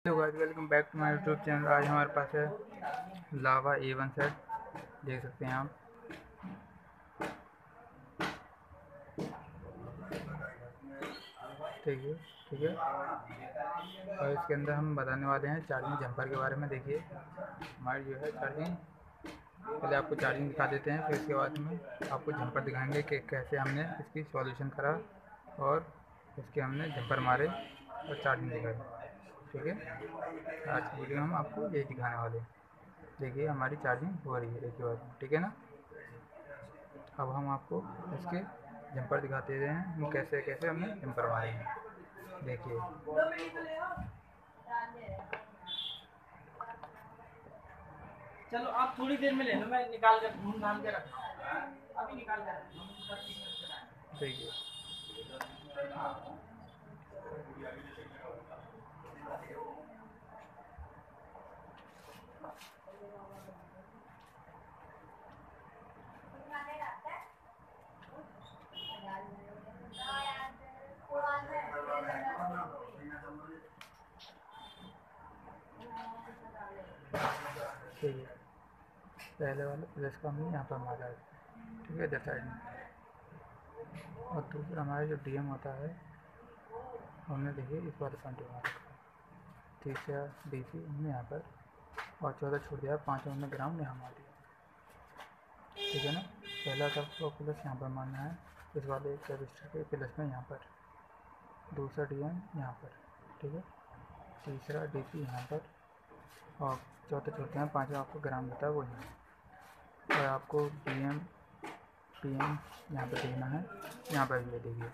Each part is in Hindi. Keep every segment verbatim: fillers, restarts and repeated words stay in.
Hello guys, welcome back to my YouTube channel. आज हमारे पास है लावा ए वन सेट, देख सकते हैं आप। ठीक है ठीक है और इसके अंदर हम बताने वाले हैं चार्जिंग जंपर के बारे में। देखिए हमारी जो है चार्जिंग, पहले आपको चार्जिंग दिखा देते हैं, फिर इसके बाद में आपको जंपर दिखाएंगे कि कैसे हमने इसकी सॉल्यूशन करा और इसके हमने जंपर मारे और चार्जिंग दिखाई। ठीक है, आज की वीडियो में हम आपको यही दिखाने वाले हैं। देखिए हमारी चार्जिंग हो रही है, देखिए बाद में, ठीक है ना। अब हम आपको इसके जंपर दिखाते हैं हम कैसे कैसे हमने जंपर मारे हैं। देखिए चलो आप थोड़ी देर में ले लो, मैं निकाल कर ढूंढ ढाल के रखता हूँ। अभी निकाल कर देखिए देखिए पहले वाले प्लस का हमने यहाँ पर मारा है, ठीक है, इधर साइड में। और दूसरा हमारा जो डीएम होता है हमने देखिए इस वाले पॉइंट पर मारा है। तीसरा डीसी हमने यहाँ पर, और चौदह छोड़ दिया, पाँच हमने ग्राउंड यहाँ मार दिया। ठीक है ना। पहला सबको प्लस यहाँ पर मारना है, इस वाले रजिस्टर के प्लस में यहाँ पर। दूसरा डीएम यहाँ पर, ठीक है। तीसरा डीसी यहाँ पर, और चौथा छोड़ते हैं, पाँचवा आपको ग्राउंड होता है वो यहाँ। और आपको डीएम पीएम यहाँ पर देखना है, यहाँ पर भी देखिए।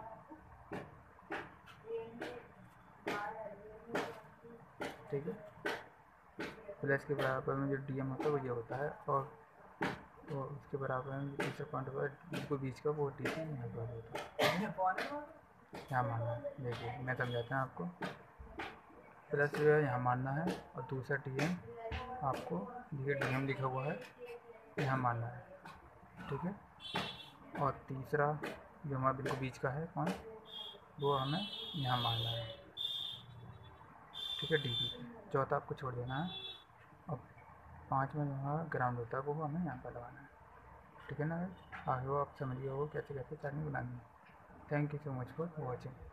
ठीक है, प्लस के बराबर में जो डीएम होता है वो ये होता है, और तो उसके बराबर में तीसरा पॉइंट होता है बिल्कुल बीच का, वो डी सी यहाँ पर होता है। यहाँ मारना है, देखिए मैं समझाता हूँ आपको। प्लस जो है यहाँ मारना है, और दूसरा डी एम आपको देखिए डी एम लिखा हुआ है, यहाँ मारना है। ठीक है, और तीसरा जो हमारा बिल्कुल बीच का है पॉइंट, वो हमें यहाँ मारना है। ठीक है, डी बी। चौथा आपको छोड़ देना है, और पाँच में जो हमारा ग्राउंड होता है वो हमें यहाँ पर लगाना है। ठीक है ना। आगे वो आप समझिए वो कैसे कैसे चार्जिंग बनानी है। Thank you so much for watching.